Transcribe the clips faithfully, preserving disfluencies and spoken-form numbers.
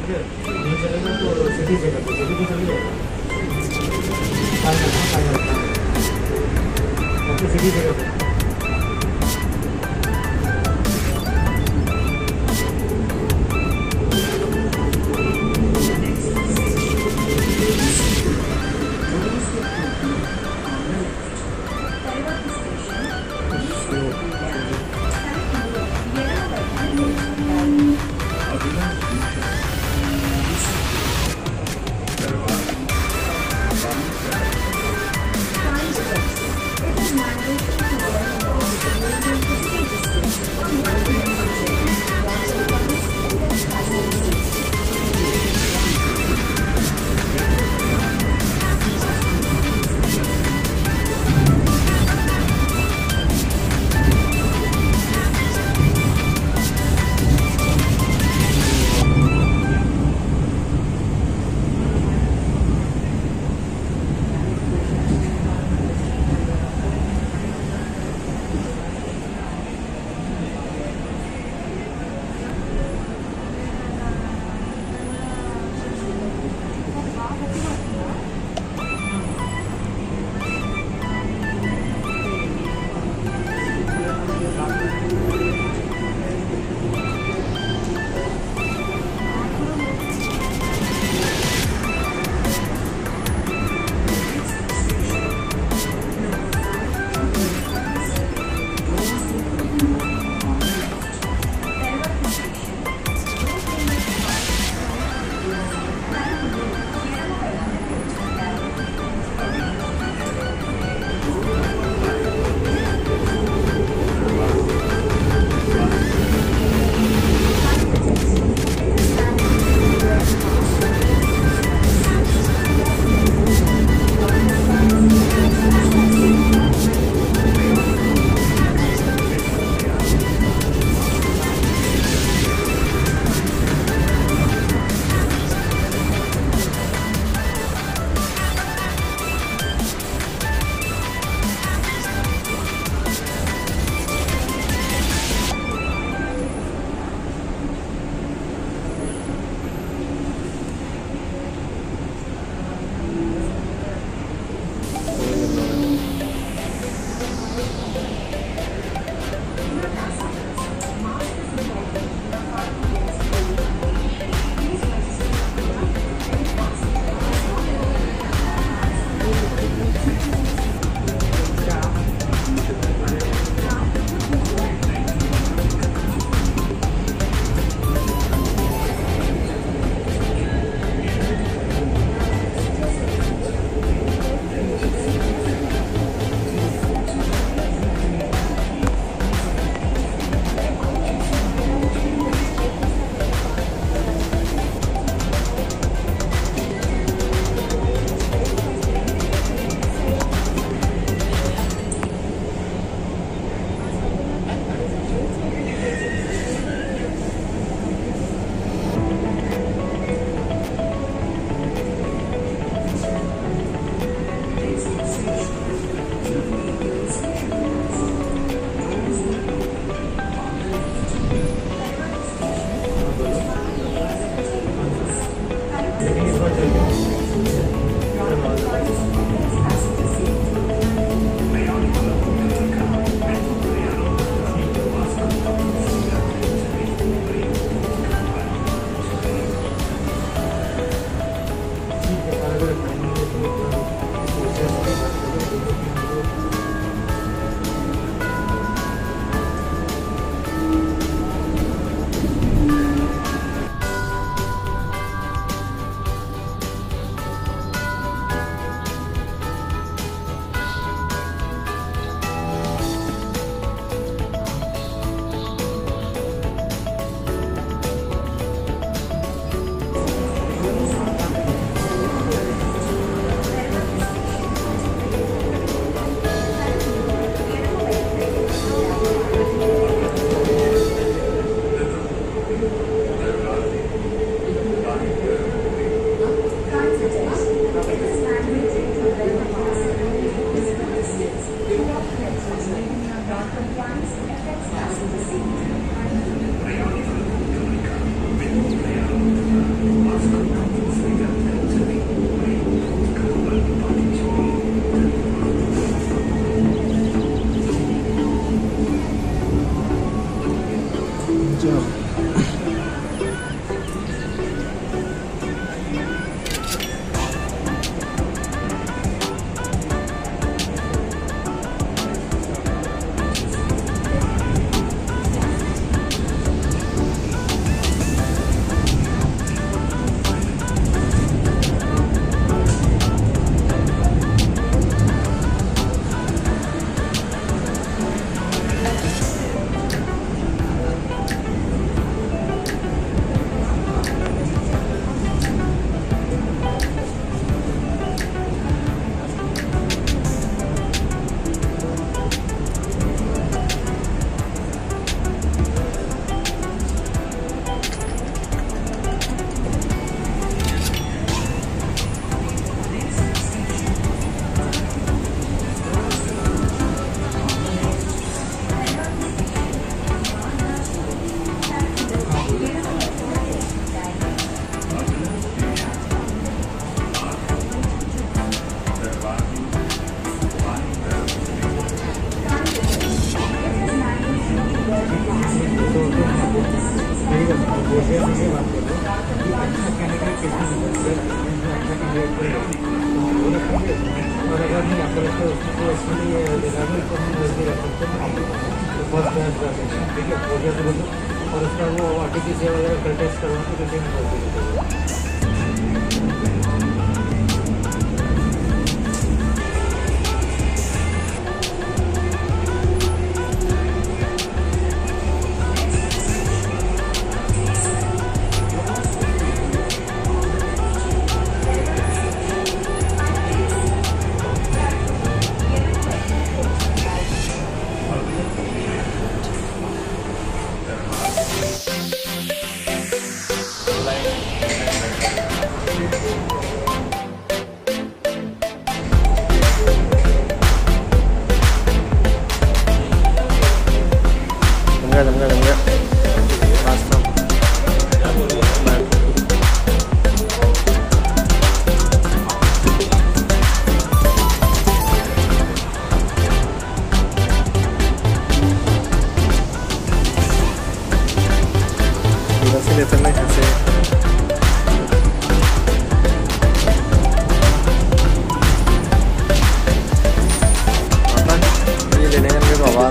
चलेगा तो सिटी से करते सिटी को चलिए फाइनल फाइनल आपको सिटी से करते Thank you. Good job. और उसका वो आर्टिफिशियल वगैरह कर टेस्ट करवा के रिटर्न कर देंगे। Enggak, enggak, enggak. Pasang. Udah sih lihat nih hasil. Apa? Ini dengan ke bawah.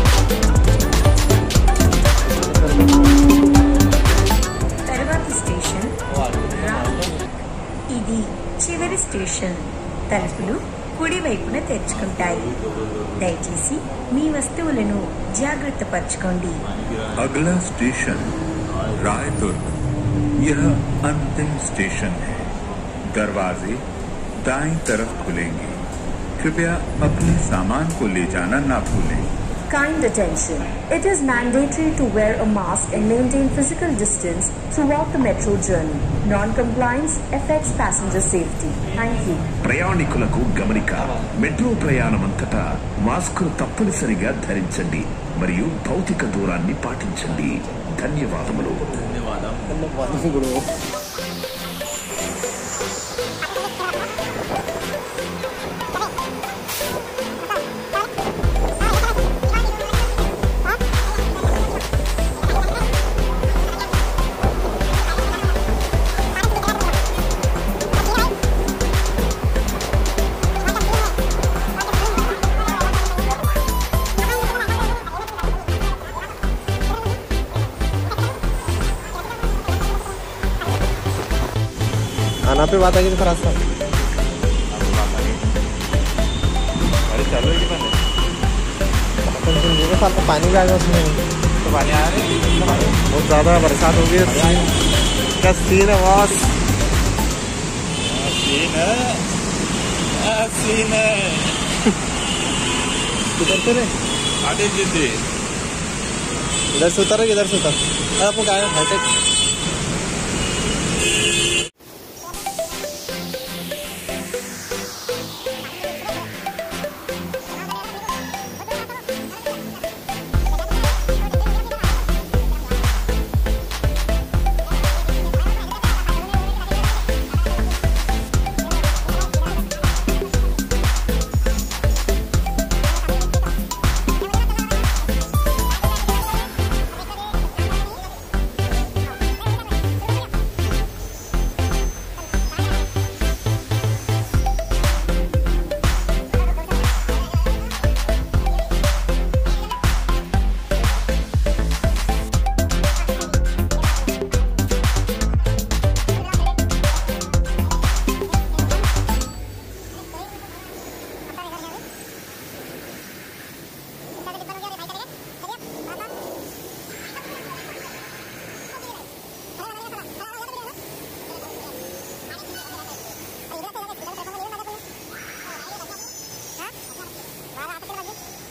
ఇది చివరి స్టేషన్. తలుపులు కుడి వైపున తెరుచుకుంటాయి. దయచేసి మీ వస్తువులను జాగ్రత్త పరచుకోండి. अगला स्टेशन रायदुर्ग। यह अंतिम स्टेशन है। दरवाजे दाईं तरफ खुलेंगे। कृपया अपने सामान को ले जाना ना भूलें। Kind attention. It is mandatory to wear a mask and maintain physical distance throughout the metro journey. Non-compliance affects passenger safety. Thank you. ప్రయాణికులకు గమనిక. మెట్రో ప్రయాణమంతటా మాస్కును తప్పనిసరిగా ధరించండి మరియు భౌతిక దూరాన్ని పాటించండి. ధన్యవాదములు. ధన్యవాదాలు. आना पे बात आ गई तो रास्ता साथ तो पानी भी आ गया उसमें। तो पानी आ रहा है, बहुत ज़्यादा बरसात हो गई। क्या सीन है बॉस? सीन है, सीन है। किधर से रे? आगे जी इधर से उतर, इधर से उतर। आपको क्या है? బాగా ఆసక్తి